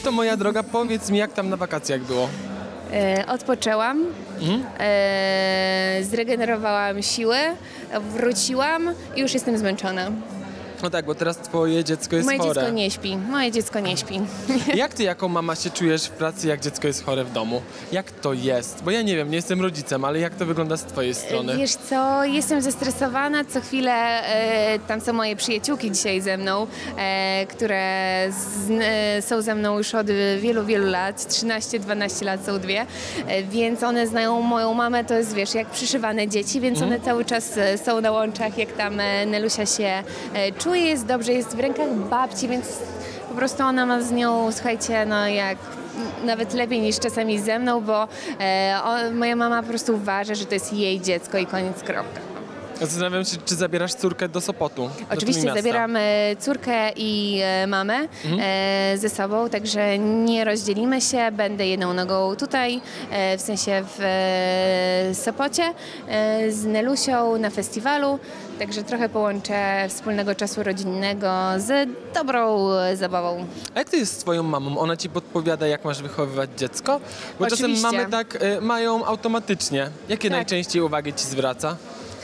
To moja droga, powiedz mi, jak tam na wakacjach było? Odpoczęłam, zregenerowałam siły, wróciłam i już jestem zmęczona. No tak, bo teraz twoje dziecko jest Moje chore. dziecko nie śpi. Moje dziecko nie śpi. Jak ty jako mama się czujesz w pracy, jak dziecko jest chore w domu? Jak to jest? Bo ja nie wiem, nie jestem rodzicem, ale jak to wygląda z twojej strony? Wiesz co, jestem zestresowana. Co chwilę tam są moje przyjaciółki dzisiaj ze mną, które są ze mną już od wielu, wielu lat. 13-12 lat są dwie, więc one znają moją mamę. To jest, wiesz, jak przyszywane dzieci, więc one cały czas są na łączach, jak tam Nelusia się czuje, jest dobrze, jest w rękach babci, więc po prostu ona ma z nią, słuchajcie, no jak nawet lepiej niż czasami ze mną, bo moja mama po prostu uważa, że to jest jej dziecko i koniec, kropka. Zastanawiam się, czy zabierasz córkę do Sopotu. Oczywiście zabieram córkę i mamę ze sobą, także nie rozdzielimy się. Będę jedną nogą tutaj, w sensie w Sopocie, z Nelusią na festiwalu. Także trochę połączę wspólnego czasu rodzinnego z dobrą zabawą. A jak to jest z twoją mamą? Ona ci podpowiada, jak masz wychowywać dziecko? Bo czasem Oczywiście. mamy tak mają automatycznie. Jakie Tak. najczęściej uwagi ci zwraca?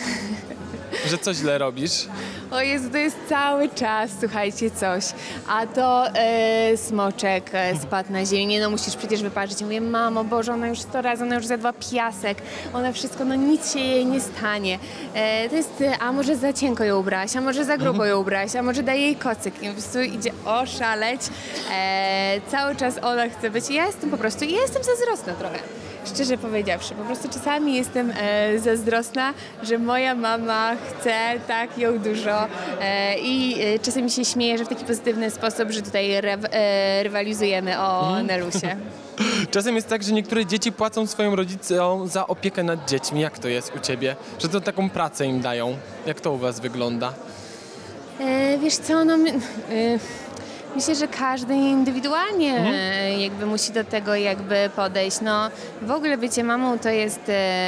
Że co źle robisz? O Jezu, to jest cały czas, słuchajcie, coś. A to smoczek spadł na ziemię. Nie no, musisz przecież wypatrzeć. Ja mówię, mamo, Boże, ona już 100 razy, ona już zjadła piasek. Ona wszystko, no nic się jej nie stanie. To jest, a może za cienko ją ubrałaś, a może za grubo ją ubrałaś, a może daj jej kocyk. I po prostu idzie oszaleć. Cały czas ona chce być. I ja jestem po prostu, jestem zazdrosna trochę. Szczerze powiedziawszy, po prostu czasami jestem zazdrosna, że moja mama chce tak ją dużo i czasami się śmieję, że w taki pozytywny sposób, że tutaj rywalizujemy o Nelusię. Czasem jest tak, że niektóre dzieci płacą swoim rodzicom za opiekę nad dziećmi. Jak to jest u ciebie? Że to taką pracę im dają. Jak to u was wygląda? Wiesz co, no... Myślę, że każdy indywidualnie jakby musi do tego jakby podejść. No, w ogóle bycie mamą to jest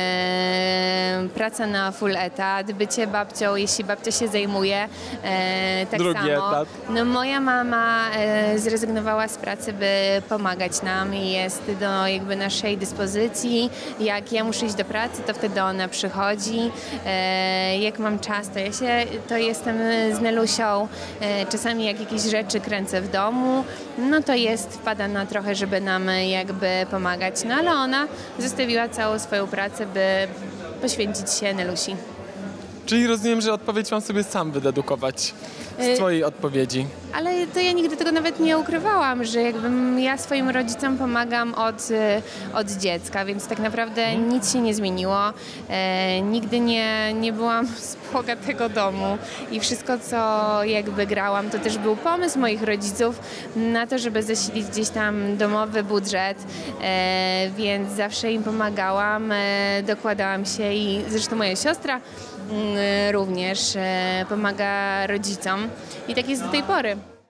praca na full etat, bycie babcią, jeśli babcia się zajmuje, tak Drugi samo. etat. No, moja mama zrezygnowała z pracy, by pomagać nam i jest do jakby naszej dyspozycji. Jak ja muszę iść do pracy, to wtedy ona przychodzi. Jak mam czas, to jestem z Nelusią. Czasami jak jakieś rzeczy kręcę w domu, no to wpada na trochę, żeby nam jakby pomagać. No ale ona zostawiła całą swoją pracę, by poświęcić się Nelusi. Czyli rozumiem, że odpowiedź mam sobie sam wydedukować z twojej odpowiedzi. Ale to ja nigdy tego nawet nie ukrywałam, że jakbym ja swoim rodzicom pomagam od dziecka, więc tak naprawdę nic się nie zmieniło. Nigdy nie byłam z bogatego domu i wszystko, co jakby grałam, to też był pomysł moich rodziców na to, żeby zasilić gdzieś tam domowy budżet, więc zawsze im pomagałam, dokładałam się i zresztą moja siostra również pomaga rodzicom i tak jest do tej pory.